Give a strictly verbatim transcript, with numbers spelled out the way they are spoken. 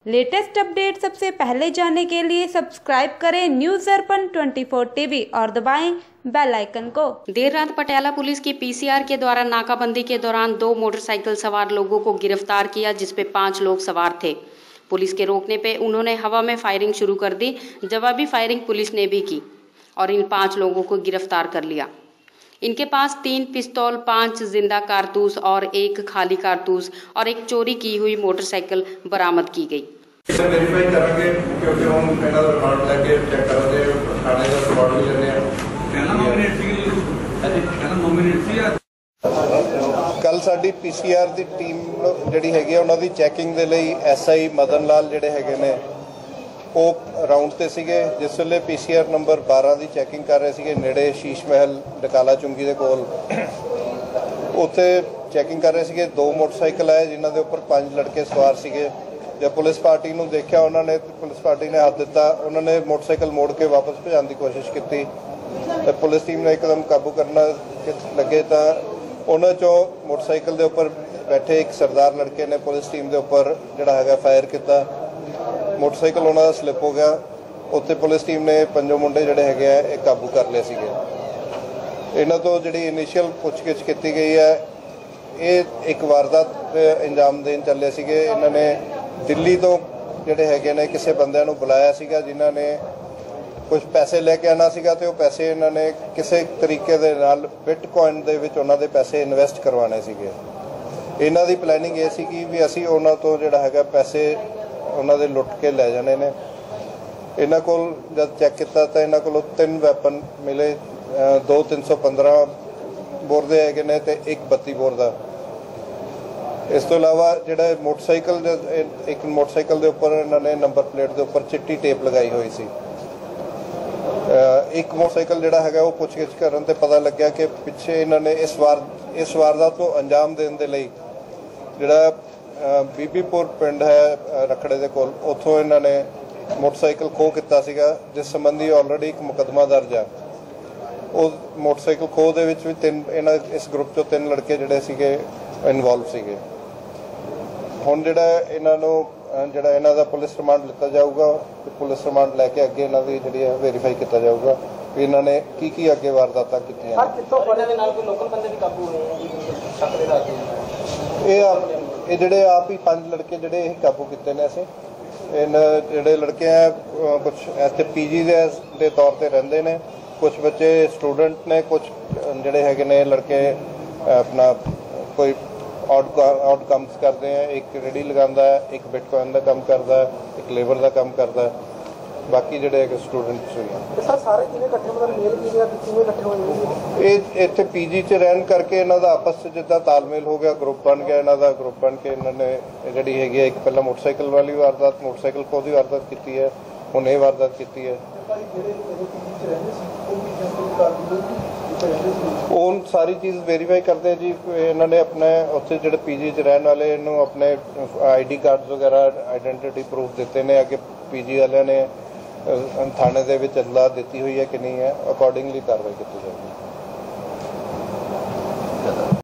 Latest update सबसे पहले जानने के लिए सब्सक्राइब करें न्यूज दर्पण चौबीस टीवी और दबाएं बेल आइकन को। देर रात पटियाला पुलिस की पीसीआर के द्वारा नाकाबंदी के दौरान दो मोटरसाइकिल सवार लोगों को गिरफ्तार किया, जिसपे पांच लोग सवार थे। पुलिस के रोकने पे उन्होंने हवा में फायरिंग शुरू कर दी। जवाबी फायरिंग पुलिस ने भी की और इन पांच लोगों को गिरफ्तार कर लिया। इनके पास तीन पिस्तौल, पांच जिंदा कारतूस और एक खाली कारतूस और एक चोरी की हुई मोटरसाइकिल बरामद की गई। वेरीफाई करेंगे क्योंकि हम इन्होंने रिमांड लेके चेक करेंगे, थाने का रिकॉर्ड भी लेने हैं। कल साडी पीसीआर की टीम जिहड़ी हैगी उन्होंने चैकिंग के लिए एस आई मदन लाल जिहड़े हैगे ने ਉਹ ਰਾਉਂਡ ਤੇ ਸੀਗੇ। जिस ਵੇਲੇ पीसीआर नंबर बारह की चैकिंग कर रहे थे नेड़े शीश महल डकाला चुंगी के कोल, उत्थे चैकिंग कर रहे थे। दो मोटरसाइकिल आए जिन्हों के उपर पांच लड़के सवार सीगे। जब पुलिस पार्टी को देखा उन्होंने पुलिस पार्टी ने हाथ दिता, उन्होंने मोटरसाइकिल मोड़ के वापस भजाने की कोशिश की। पुलिस टीम ने एकदम काबू करना लगे तो उन्होंने चो मोटरसाइकिल के उपर बैठे एक सरदार लड़के ने पुलिस टीम के उपर जिहड़ा हैगा फायर किया। मोटरसाइकिल उन्होंने स्लिप हो गया। उत्थे पुलिस टीम ने पंजों मुंडे जिहड़े हैगे आ काबू कर लिए सीगे। इन्हां तो जिहड़ी इनिशियल पुछगिछ की गई है, ये एक वारदात अंजाम देन चले सीगे। इन्हां ने दिल्ली तो जिहड़े हैगे ने किसी बंदे नूं बुलाया सीगा जिन्हां ने कुछ पैसे लेके आना सीगा ते वो पैसे इन्हां ने किसी तरीके दे नाल बिटकॉइन दे विच उन्हां दे पैसे इन्वेस्ट करवाने सीगे। इन्हां दी प्लैनिंग ये सी कि भी असीं उन्हां तो जिहड़ा हैगा पैसे उन्हां दे लुट के लै जाने ने। इन्हां कोल जब चैक किया तो इन्हां कोलों तीन वैपन मिले, दो तीन सौ पंद्रह बोर दे हैगे ने ते एक बत्ती बोर दा। इस तो इलावा जिहड़ा मोटरसाइकिल एक मोटरसाइकिल के उपर इन्होंने नंबर प्लेट के उपर चिट्टी टेप लगाई हुई सी। एक मोटरसाइकिल जिहड़ा हैगा वो पुछगिछ करन ते पता लग्या कि पिछे इन्होंने इस वार इस वारदात को अंजाम देने के लिए जिहड़ा बीबीपुर पिंड है रखड़े के कोल, उत्थों इन्होंने मोटरसाइकिल खो किया सीगा, जिस संबंधी ऑलरेडी एक मुकदमा दर्ज है। उस मोटरसाइकिल खो दे विच भी तीन इन्हां इस ग्रुप चों तीन लड़के जिहड़े सीगे इनवॉल्व सीगे। हुण जिहड़ा इन्हां नूं जिहड़ा इन्हां दा पुलिस रिमांड लिता जाऊगा, पुलिस रिमांड लैके अगे इन्हां दी जिहड़ी है वेरीफाई किया जाऊगा कि इन्हां ने की की अगे वारदातां कीतीआं। ये जिहड़े आप ही पांच लड़के जिहड़े काबू किए ने असीं। इन जिहड़े लड़के हैं कुछ इत्थे पीजी दे तौर पर रहिंदे ने, कुछ बच्चे स्टूडेंट ने, कुछ जिहड़े हैगे ने लड़के अपना कोई ऑड ऑड कम्स करते हैं। एक रेडी लगाता है, एक बिटकॉइन का काम करता है, एक लेबर का काम करता है, बाकी जिहड़े स्टूडेंट्स हुई इत्थे पीजी च रहन करके इन्हां दा आपस च जिद्दां तालमेल हो गया, ग्रुप बन गया। इन्हां दा ग्रुप बन के इन्होंने जिहड़ी हैगी एक पहला मोटरसाइकिल वाली वारदात मोटरसाइकिल खो दी वारदात की है, हुण ये वारदात की है। उन सारी चीज़ वेरीफाई करते हैं जी। इन्होंने अपने उत्थे जिहड़े पीजी च रहने वाले इन्हूं अपने आई डी कार्ड वगैरह आइडेंटिटी प्रूफ दिते ने। अगे पीजी वाले ने थाने दे विच इतलाह दी हुई है कि नहीं है, अकॉर्डिंगली कार्रवाई की जाएगी।